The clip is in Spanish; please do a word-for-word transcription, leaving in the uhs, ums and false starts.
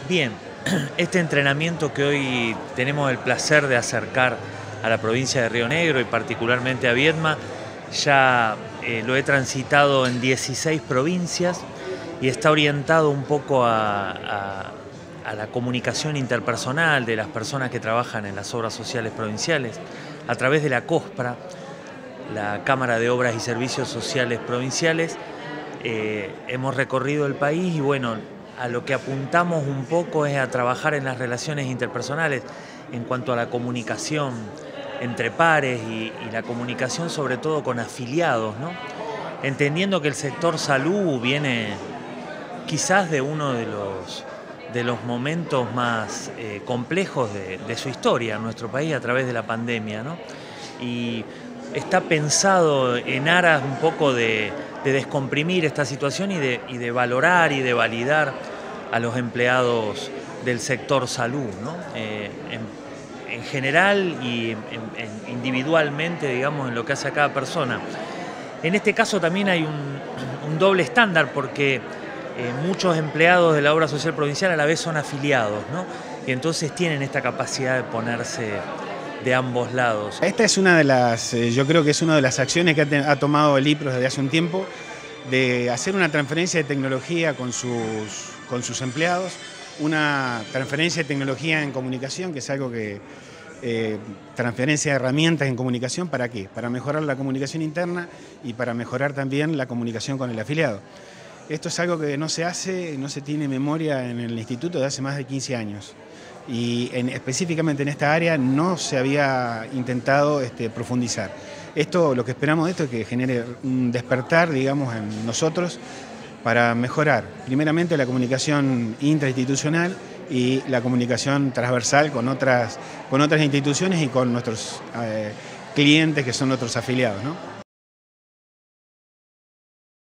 Bien, este entrenamiento que hoy tenemos el placer de acercar a la provincia de Río Negro y particularmente a Viedma, ya eh, lo he transitado en dieciséis provincias y está orientado un poco a, a, a la comunicación interpersonal de las personas que trabajan en las obras sociales provinciales a través de la COSPRA, la Cámara de Obras y Servicios Sociales Provinciales. Eh, hemos recorrido el país y bueno, a lo que apuntamos un poco es a trabajar en las relaciones interpersonales en cuanto a la comunicación entre pares y, y la comunicación sobre todo con afiliados, ¿no? Entendiendo que el sector salud viene quizás de uno de los, de los momentos más eh, complejos de, de su historia en nuestro país a través de la pandemia, ¿no? Y está pensado en aras un poco de, de descomprimir esta situación y de, y de valorar y de validar a los empleados del sector salud, ¿no? Eh, en, en general y en, en, individualmente, digamos, en lo que hace a cada persona. En este caso también hay un, un doble estándar porque eh, muchos empleados de la obra social provincial a la vez son afiliados, ¿no? Y entonces tienen esta capacidad de ponerse de ambos lados. Esta es una de las, yo creo que es una de las acciones que ha, ha tomado el I P R O desde hace un tiempo, de hacer una transferencia de tecnología con sus, con sus empleados, una transferencia de tecnología en comunicación, que es algo que, eh, transferencia de herramientas en comunicación, ¿para qué? Para mejorar la comunicación interna y para mejorar también la comunicación con el afiliado. Esto es algo que no se hace, no se tiene memoria en el instituto desde hace más de quince años. Y en, específicamente en esta área no se había intentado este, profundizar. Esto, lo que esperamos de esto es que genere un despertar, digamos, en nosotros para mejorar, primeramente, la comunicación intrainstitucional y la comunicación transversal con otras, con otras instituciones y con nuestros eh, clientes que son nuestros afiliados, ¿no?